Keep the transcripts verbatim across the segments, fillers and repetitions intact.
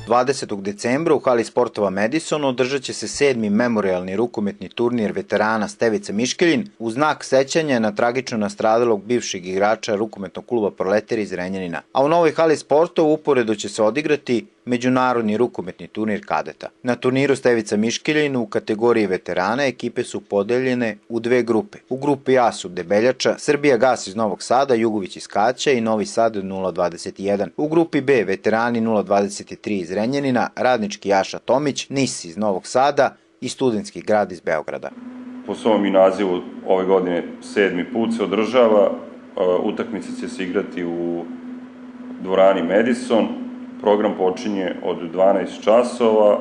dvadesetog decembra u hali sportova Madison održat će se sedmi memorijalni rukometni turnir veterana Stevica Miškeljin u znak sećanja na tragično nastradalog bivšeg igrača rukometnog kluba Proleteri iz Zrenjanina. A u novoj hali sportova uporedo će se odigrati međunarodni rukometni turnir kadeta. Na turniru Stevica Miškeljin u kategoriji veterana ekipe su podeljene u dve grupe. U grupi A su Debeljača, Srbija Gas iz Novog Sada, Jugović iz Kaća i Novi Sad nula dvadeset jedan. U grupi B veterani nula dvadeset tri iz Zrenjanina, Radnički Jaša Tomić, Nis iz Novog Sada i Studentski grad iz Beograda. Po svom i nazivu ove godine sedmi put se održava, utakmice će se igrati u dvorani Madison. Program počinje od dvanaest časova,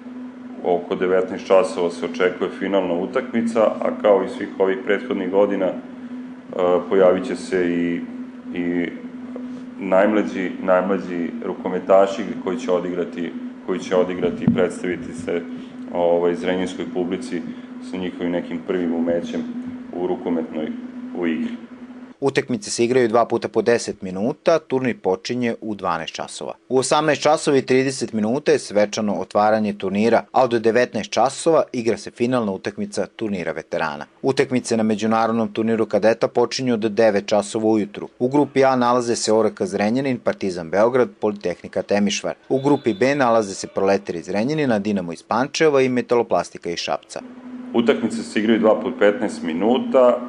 oko devetnaest časova se očekuje finalna utakmica, a kao i svih ovih prethodnih godina pojavit će se i, i najmlađi, najmlađi rukometaši koji će odigrati, koji će odigrati i predstaviti se ovaj, zrenjinskoj publici sa njihovim nekim prvim umećem u rukometnoj u igri. Utakmice se igraju dva puta po deset minuta, turnir počinje u dvanaest časova. U osamnaest časova i trideset minuta je svečano otvaranje turnira, a od devetnaest časova igra se finalna utakmica turnira veterana. Utakmice na međunarodnom turniru kadeta počinju od devet časova ujutru. U grupi A nalaze se O R K Zrenjanin, Partizan Beograd, Politehnika Temišvar. U grupi B nalaze se Proleteri iz Zrenjanina, Dinamo iz Pančeva i Metaloplastika iz Šapca. Utakmice se igraju dva puta popetnaest minuta.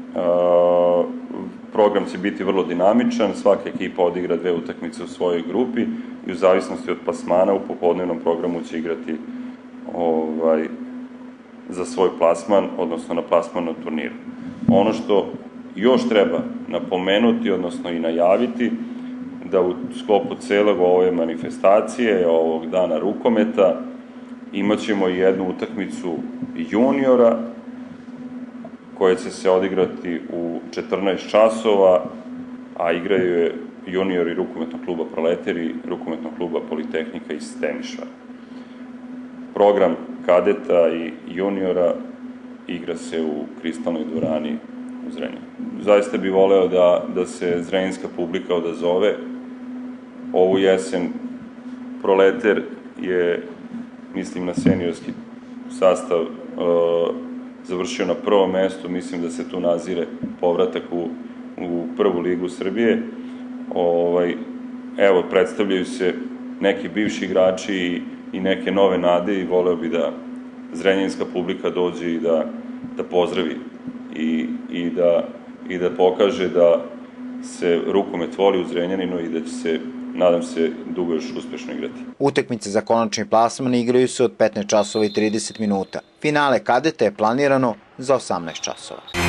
Uh, program će biti vrlo dinamičan, svaka ekipa odigra dve utakmice u svojoj grupi i u zavisnosti od plasmana u popodnevnom programu će igrati ovaj, za svoj plasman, odnosno na plasman na turniru. Ono što još treba napomenuti, odnosno i najaviti, da u sklopu celog ove manifestacije, ovog dana rukometa, imat ćemo jednu utakmicu juniora, koja će se odigrati u četrnaest časova, a igraju je juniori rukometnog kluba Proleteri, rukometnog kluba Politehnika iz Temišvara. Program kadeta i juniora igra se u Kristalnoj dvorani u Zrenjaninu. Zaista bih voleo da, da se zrenjinska publika odazove. Ovu jesen Proleter je, mislim na seniorski sastav, uh, završio na prvom mestu, mislim da se tu nazire povratak u, u prvu ligu Srbije. Ovaj, evo, predstavljaju se neki bivši igrači i, i neke nove nade i voleo bi da zrenjaninska publika dođe i da, da pozdravi i, i, da, i da pokaže da se rukomet voli u Zrenjaninu i da će se, nadam se, dugo još uspešno igrati. Utakmice za konačni plasman igraju se od petnaest časova i trideset minuta. Finale kadeta je planirano za osamnaest časova.